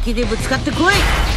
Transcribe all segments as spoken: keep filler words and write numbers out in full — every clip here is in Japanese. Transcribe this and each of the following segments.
気でぶつかってこい。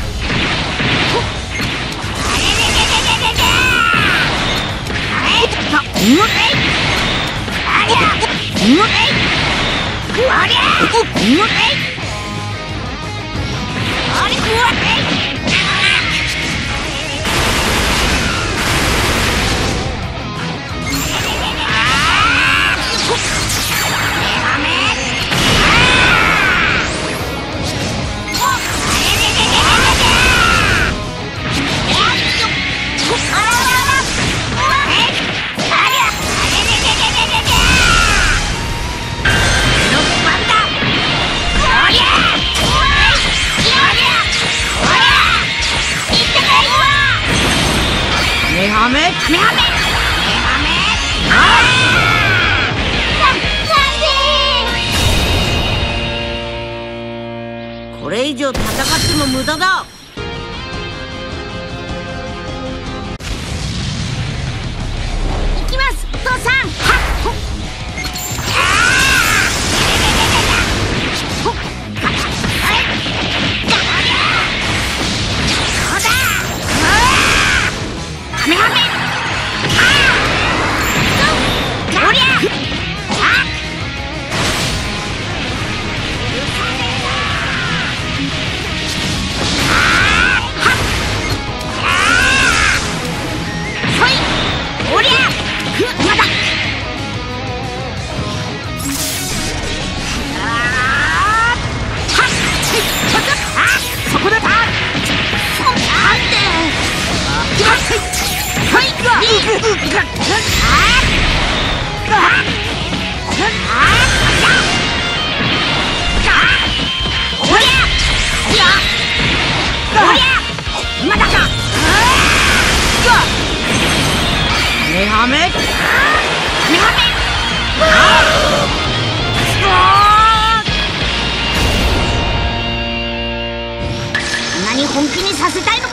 これ以上戦っても無駄だ。行きます、父さん。何本気にさせたいのか。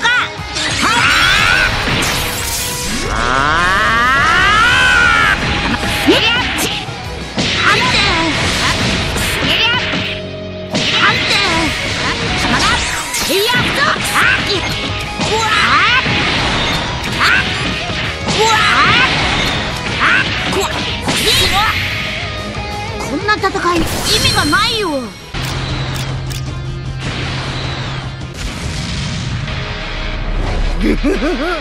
こんな戦い意味がないよ。行くぜ。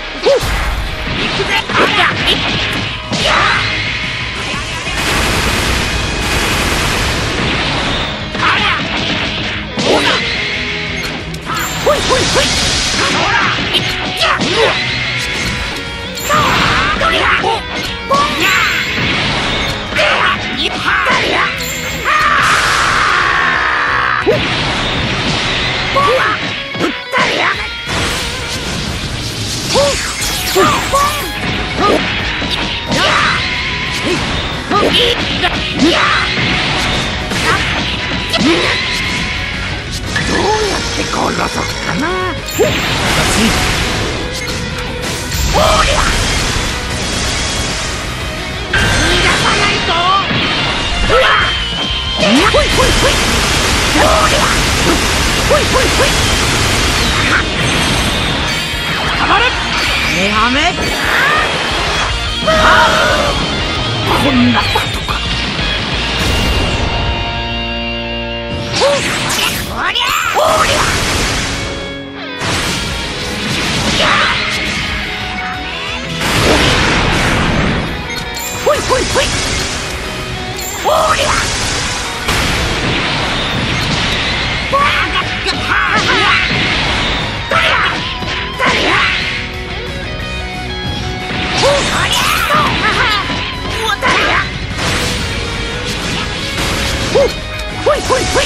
ほいほいほい。どうやって殺そうかな。おりゃ逃がさないと。ほらほいほいほい。おりゃほいほいほい。たまれメハメ。こんなことか。おりゃおりゃ。ほいほいほい。おりゃ。ほいほいほい。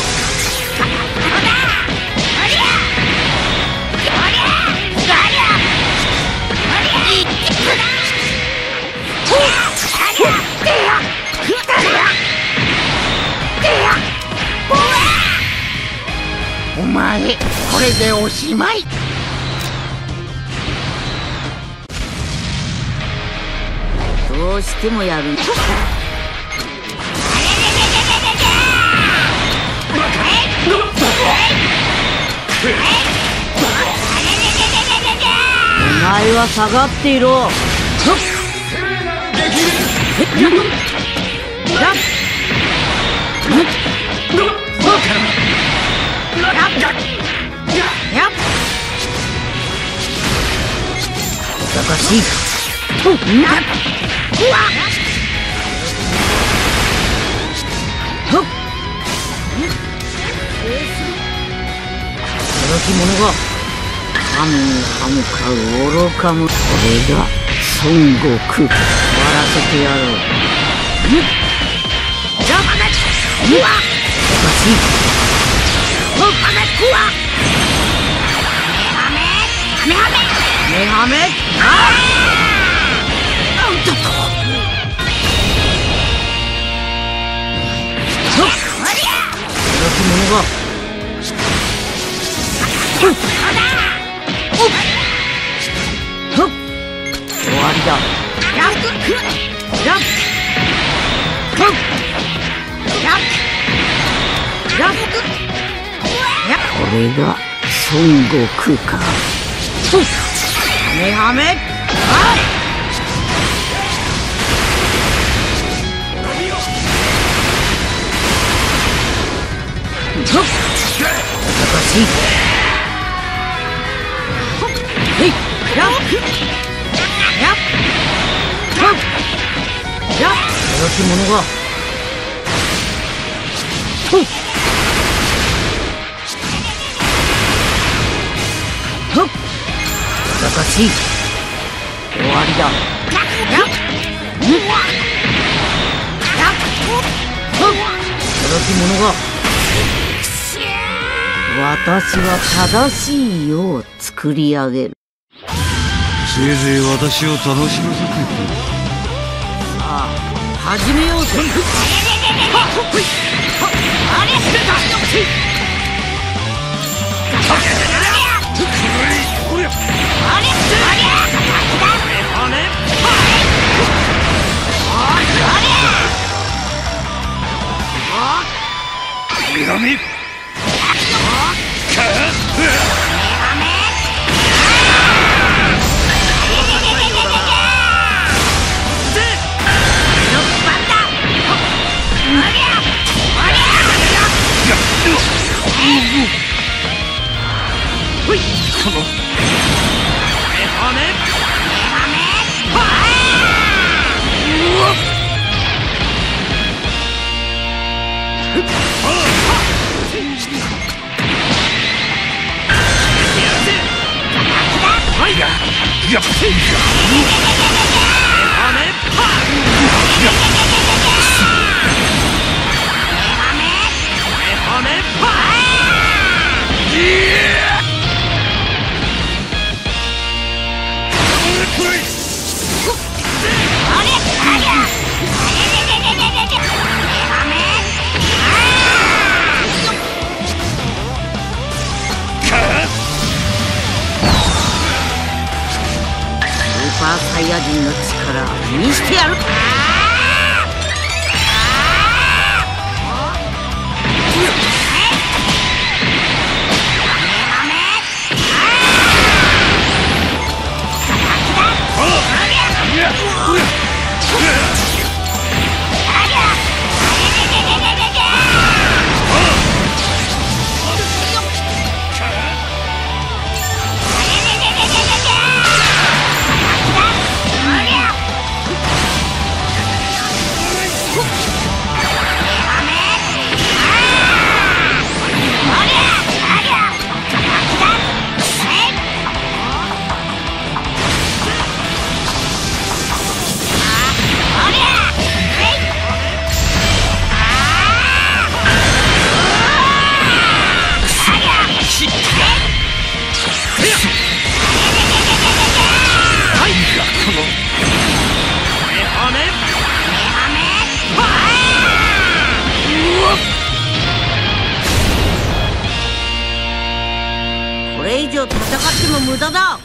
お前これでおしまい。どうしてもやるんだ。 お前は下がっていろ。難しい。働き者がハムハムか愚か者。これが孫悟空。終わらせてやろう。おかしい。メハメ。働き者が終わりだ。これが孫悟空か。ハメハメ。難しい。へいやっやっやっ働き者がふっふっ難しい。終わりだ。やっ働き者が私は正しい世を作り上げる。 せいぜい私を楽しませてくれ。 さあ始めようぜ。スーパーサイヤ人の力見してやる。これ以上戦っても無駄だ。